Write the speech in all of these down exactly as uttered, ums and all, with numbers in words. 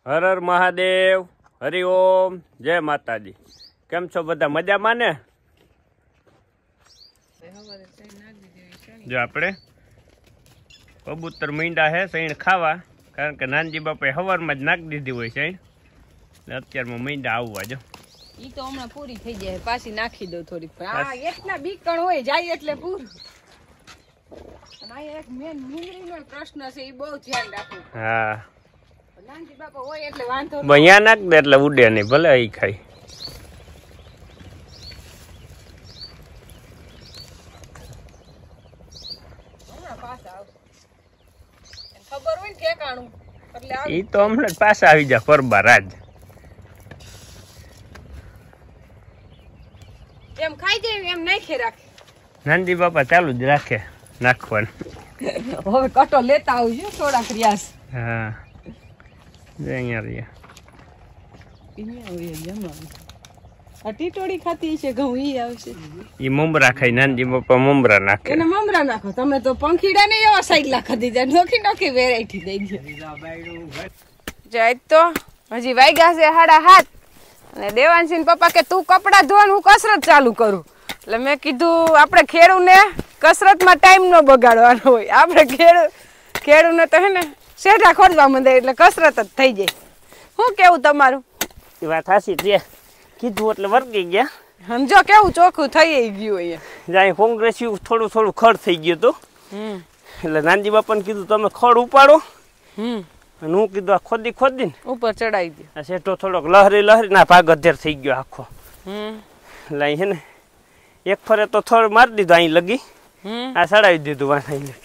હર હર મહાદેવ, હરિઓમ, જય માતાજી। કેમ છો બધા? મજામાં ને? જો આપણે કબૂતર મીંડા હે સૈણ ખાવા, કારણ કે નાનજી બાપાએ હવારમાં જ નાખી દીધી હોય સૈણ, અત્યારમાં મીંડા આવવા જો ઈ તો હમણાં પૂરી થઈ જાય, પાછી નાખી દો થોડી। આ એટલા બીકણ હોય જાય એટલે પૂરું। અને આ એક મેન મુંગરીનો પ્રશ્ન છે, ઈ બહુ ધ્યાન રાખવું। હા, નાનજી બાપા હોય એટલે વાંધો ન, બયા નાખ દે એટલે ઉડે નહીં, ભલે ઈ ખાય। ખબર હોય ને ઠેકાણું એટલે ઈ તો હમણાં પાછા આવી જા ફરબા રાજ। એમ ખાઈ જાય એમ નાખી રાખે નાનજી બાપા ચાલુ જ રાખે નાખવાનું। હવે કટો લેતા આવજો થોડાક રિયાસ। હા, જે અહીંયા રહ્યા આ ટીટોડી ખાતી છે ઘઉં, ઈ આવશે ઈ મમરા ખાઈ, નાનજી બાપા મમરા નાખે। એને મમરા નાખો, તમે તો પંખીડા ને એવા સાઈડલા ખાધી જાય, નોખી નોખી વેરાયટી દઈ દે। જાય તો હજી વાગ્યા છે સાડા સાત, અને દેવાંશી પપ્પા કે તું કપડા ધોવાનું, હું કસરત ચાલુ કરું। એટલે મેં કીધું આપણે ખેડૂને કસરતમાં ટાઈમ ન બગાડવાનો હોય, આપણે ખેડૂ ખેડૂને તો હે ને શેઠા ખોદવા માંડે એટલે કસરત જ થઈ જાય। શું કેવું તમારું? એ વાત સાચી છે, કીધું એટલે વર્ગી ગયા। સમજો કેવું ચોખ્ખું થઈ ગયું અહીંયા, જાય કોંગ્રેસી થોડું થોડું ખડ થઈ ગયું હતું, હમ એટલે નાનજી બાપાને કીધું તમે ખડ ઉપાડો, હમ અને હું કીધું આ ખોદી ખોદીને ઉપર ચડાવી દે। આ શેઠો થોડોક લહરી લહરી ના ભાગ અધેર થઈ ગયો આખો, હમ એટલે અહીં હે ને એક ફરે તો થડ મારી દીધું અહીં લગી, હમ આ સડાવી દીધું વાં અહીં લગી,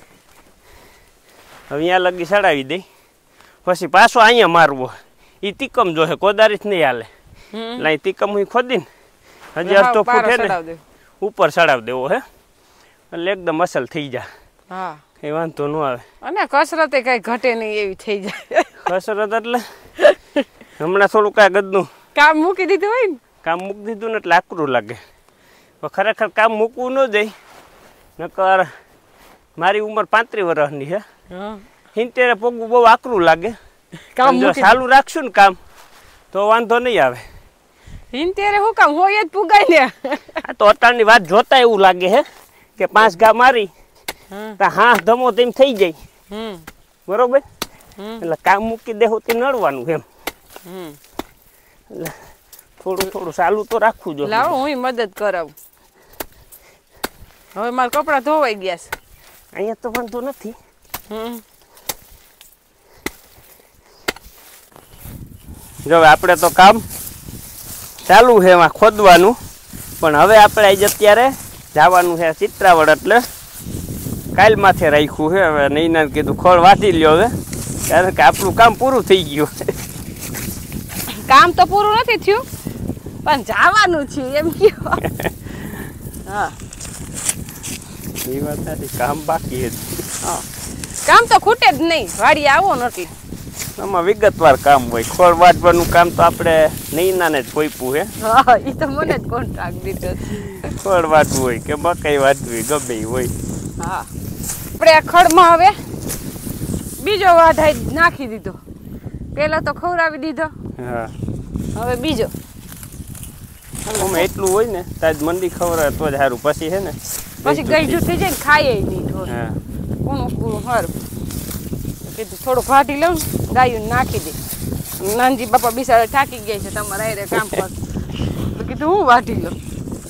હવે અહીંયા લગી સડાવી દઈ, પછી પાછો અહીંયા મારવો, એ તીકમ જોહે, કોદારી જ નહીં હાલે। એટલે અહીં તીકમ હું ખોદીને હજી અડધો ફૂટ હે ને ઉપર ચડાવી દેવો હે, એટલે એકદમ અસલ થઈ જાય। હા, કઈ વાંધો ન આવે, અને કસરતે કઈ ઘટે નહીં એવી થઈ જાય। કસરત એટલે હમણાં થોડું કાંઈ ગદનું કામ મૂકી દીધું હોય ને, કામ મૂકી દીધું ને એટલે આકરું લાગે। ખરેખર કામ મૂકવું ન જાય, નકર મારી ઉંમર પાંત્રીસ વર્ષની છે, સિત્તેરે પગવું બહુ આકરું લાગે। કામ જો ચાલુ રાખશું ને કામ તો વાંધો નહીં આવે। સિત્તેરે શું કામ હોય જ પુગાય ને। આ તો અટાણની વાત જોતા એવું લાગે હે કે પાંચ ઘા મારી હા ધમો તેમ થઈ જાય, બરોબર? એટલે કામ મૂકી દેવું તે નડવાનું એમ, એટલે થોડું થોડું ચાલુ તો રાખવું જોઈએ। લાવો હું મદદ કરાવું, હવે મારા કપડા ધોવાઈ ગયા છે, અહીંયા તો વાંધો નથી। જો આપણે તો કામ ચાલુ છે એમાં ખોદવાનું, પણ હવે આપણે આજે અત્યારે જવાનું છે ચિત્રાવડ, એટલે કાલ માથે રાખ્યું છે। હવે નૈના કીધું ખોળ વાટી લ્યો હવે, કારણ કે આપણું કામ પૂરું થઈ ગયું। કામ તો પૂરું નથી થયું પણ જવાનું છે એમ કયો। હા, એ વાત સાચી, કામ બાકી છે, કામ તો ખૂટે જ નહીં, વાડી આવો નથી આમાં વિગતવાર કામ હોય। ખોળ વાટવાનું કામ તો આપણે નૈનાને જ સોંપ્યું છે। હા, એ તો મને જ કોન્ટ્રાક્ટ દીધો છે। ખોળ વાટવું હોય કે મકાઈ વાટવી ગમે ઈ હોય। હા, આપણે આ ખડમાં હવે બીજો વાઢાઈ નાખી દીધો, પેલો તો ખવડાવી દીધો, હા હવે બીજો। અમે એટલું હોય ને તાજ મંદી ખવડાવે તો જ સારું, પછી છે ને પછી ગઈજું થઈ જાય ને ખાય નહીં ઢોર, હા કોનું પૂરું સારું કીધું થોડું ભાટી લઉં ને ગાયું નાખી દે। નાનજી બાપા બિચારા થાકી ગયા છે તમારા હારે કામ પર, તો કીધું હું વાટી લઉં।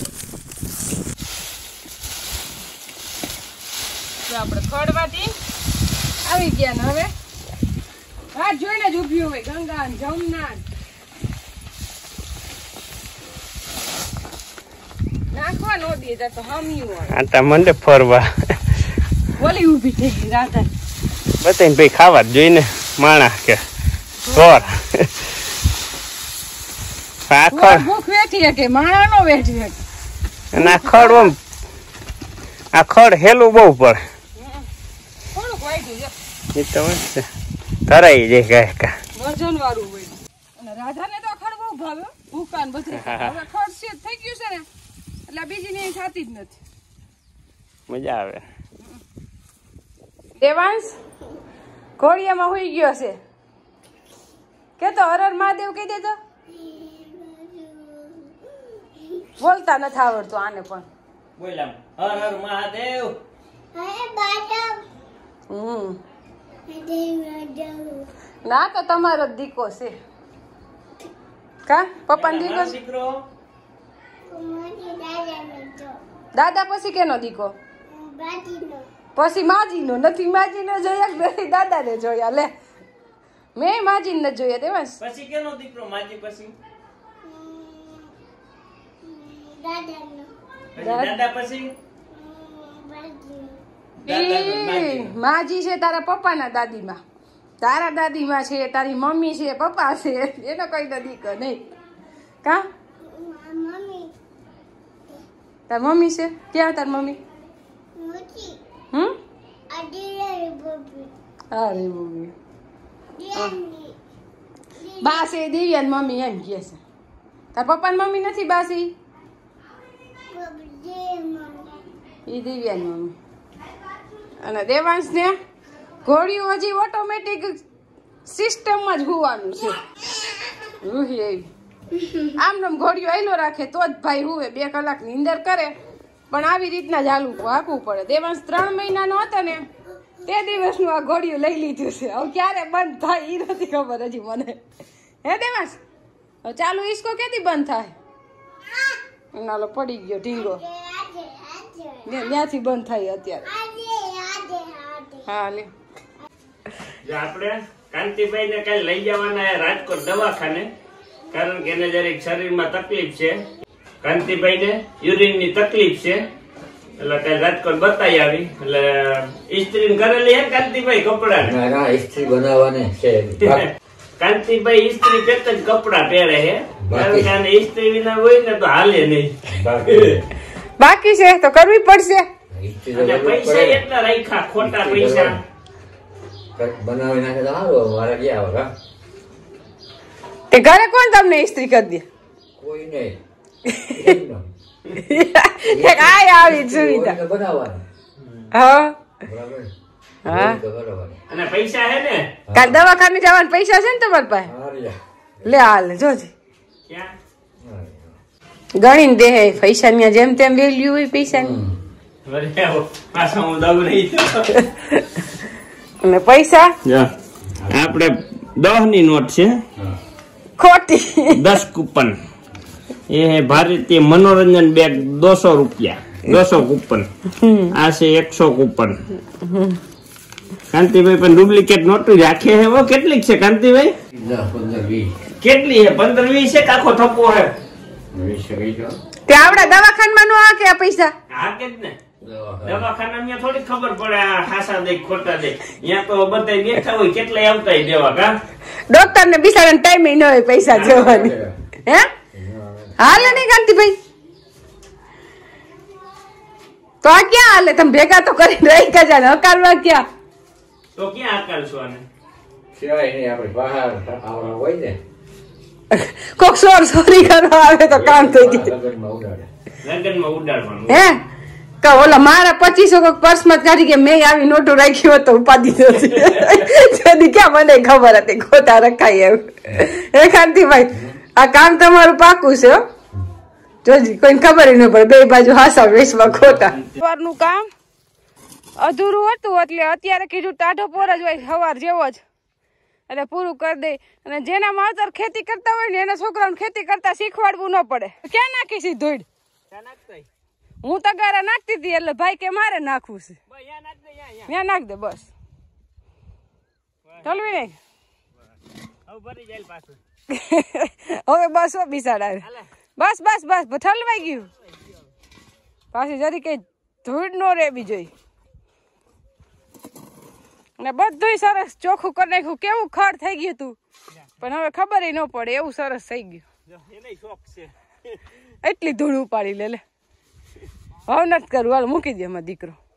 આપણે ખડ વાટી આવી ગયા ને હવે વાત જોઈને જ ઉભી હોય ગંગા ને જમના નાખવા નો દે તો હમ્યું હોય, આટા મંડે ફરવા બોલી ઊભી થઈ ગઈ રાધા, બતાઈને ભાઈ ખાવા જ જોઈને માણા કે ઢોર। આ ખડ ભૂખ વેઠી કે માણા નો વેઠી હકે, અને આ ખડ આમ આ ખડ હેલું બહુ પડે, થોડુંક વાગ્યું છે એ તો છે ધરાઈ જાય ગાય કા વજન વાળું હોય, અને રાધાને તો ખડ બહુ ભાવે, ભૂકા ને બધે હવે ખડ શેત થઈ ગયું છે ને એટલે બીજી ને ખાતી જ નથી, મજા આવે। દેવાંશ ઘોડિયામાં હોઈ ગયો છે, કે તો હર હર મહાદેવ કહી દે તો બોલતા નથી આવડતું આને પણ બોલામ હર હર મહાદેવ હમ ના તો તમારો જ દીકો છે કા પપ્પા દીકો દીકરો દાદા પછી કેનો દીકો પછી માજીનો નથી માજીનો જોયા નથી દાદાને જોયા લે મેં માજીને નથી જોયા દેવાંશ પછી કેનો દીકરો માજી પછી દાદા પછી માજી છે તારા પપ્પાના દાદીમાં તારા દાદીમાં છે તારી મમ્મી છે પપ્પા છે એનો કઈ નથી કર નહીં કા તાર મમ્મી છે ક્યાં તાર મમ્મી હમ અરે મમ્મી બા છે દિવ્યાન મમ્મી એમ કે છે તાર પપ્પાની મમ્મી નથી બાસી એ દિવ્યાન મમ્મી અને દેવાંશ ને ઘોડિયું હજી ઓટોમેટિક સિસ્ટમમાં જ હોવાનું છે રૂહી એવી આમ નામ ઘોડિયું આયલો રાખે તો જ ભાઈ હુવે બે કલાકની અંદર કરે પણ આવી રીતના જ હાલવું હાંકવું પડે દેવાંશ ત્રણ મહિનાનો હતો ને તે દિવસનું આ ઘોડિયું લઈ લીધું છે હવે ક્યારે બંધ થાય એ નથી ખબર હજી મને હે દેવાંશ હવે ચાલુ ઈસકો ક્યાંથી બંધ થાય નાલો પડી ગયો ઢીંગો ત્યાંથી બંધ થાય અત્યારે હા લે આપણે કાંતિભાઈ ને કઈ લઈ જવાના રાજકોટ દવાખાને કારણ કે એને જરીક શરીરમાં તકલીફ છે કાંતિભાઈ ને યુરિન ની તકલીફ છે એટલે કઈ રાજકોટ બતાવી આવી એટલે ઇસ્ત્રી કરેલી હે કાંતિભાઈ કપડા ના ના ઇસ્ત્રી બનાવવાની છે કાંતિભાઈ ઇસ્ત્રી પેક જ કપડા પહેરે છે કારણ કે આને ઇસ્ત્રી વિના હોય ને તો હાલે નહીં બાકી છે તો કરવી પડશે અને પૈસા એટલા રાખ્યા ખોટા પૈસા બનાવી નાખે તો સારું મારે ગયા હવે તે ઘરે કોણ તમને ઇસ્ત્રી કરી દે કોઈ નહીં આ આવી સુવિધા બનાવવાની હા બરાબર હા અને પૈસા હે ને કાલ દવાખાને જવાના પૈસા છે ને તમારી પાસે લે હાલ જોજે ક્યાં ગણીને દે પૈસા ની જેમ તેમ વેલ્યુ હોય પૈસા ની પાછા હું દઉં નહીં અને પૈસા આપણે દસ ની નોટ છે ખોટી દસ કૂપન એ હે ભારતીય મનોરંજન બેગ દોસો રૂપિયા દોસો કૂપન આ છે એકસો કૂપન કાંતિભાઈ પણ ડુપ્લિકેટ નોટો રાખે હે વો કેટલી છે કાંતિભાઈ કેટલી હે પંદર વીસ છે કાખો થપ્પો હે તે આવડા દવાખાનામાં નો આ કે આ પૈસા હા કે જ ને દવાખાના થોડી ખબર પડે આ ખાસા દે ખોટા દે અહીંયા તો બધા બેઠા હોય કેટલા આવતા દેવા કા ડોક્ટર ને બિચારાને ટાઈમ ન હોય પૈસા જોવાની હે હાલે નહીં કાંતિભાઈ તો આ ક્યાં હાલે તમે ભેગા તો કરીને રહી ગયા ને હકાલવા ક્યાં તો ક્યાં હકાલશો આને સિવાય નહીં આપણે બહાર આવવા હોય ને કોક સોર સોરી કરવા આવે તો કામ થઈ ગયું લગ્નમાં ઉડાડે લગ્નમાં ઉડાડવાનું હે કે ઓલા મારા પચીસો કોક પર્સ માં કાઢી કે મેં આવી નોટો રાખી હોત તો ઉપાડી નથી ક્યાં મને ખબર હતી ખોટા રખાય એમ હે કાંતિભાઈ આ કામ તમારું પાકું છે જોજી કોઈને ખબર ન પડે બે બાજુ હાસા વેસમાં ખોટા સવારનું કામ અધૂરું હતું એટલે અત્યારે કીધું ટાઢો પોર જ હોય સવાર જેવો જ એટલે પૂરું કરી દે અને જેના માવતર ખેતી કરતા હોય ને એના છોકરાઓને ખેતી કરતા શીખવાડવું ન પડે ક્યાં નાખી છે ધોઈડ હું તગારા નાખતી હતી એટલે ભાઈ કે મારે નાખવું છે ત્યાં નાખ દે બસ ચલવી નહીં હવે બસ હો બિસાડા બસ બસ બસ ઠલવાઈ ગયું પાછી જરી કઈ ધૂળ નો રેવી જોઈએ ને બધું સરસ ચોખ્ખું કરી નાખ્યું કેવું ખડ થઈ ગયું તું પણ હવે ખબર ન પડે એવું સરસ થઈ ગયું એટલી ધૂળ ઉપાડી લે લે હવે નથી કરવું હાલ મૂકી દે એમાં દીકરો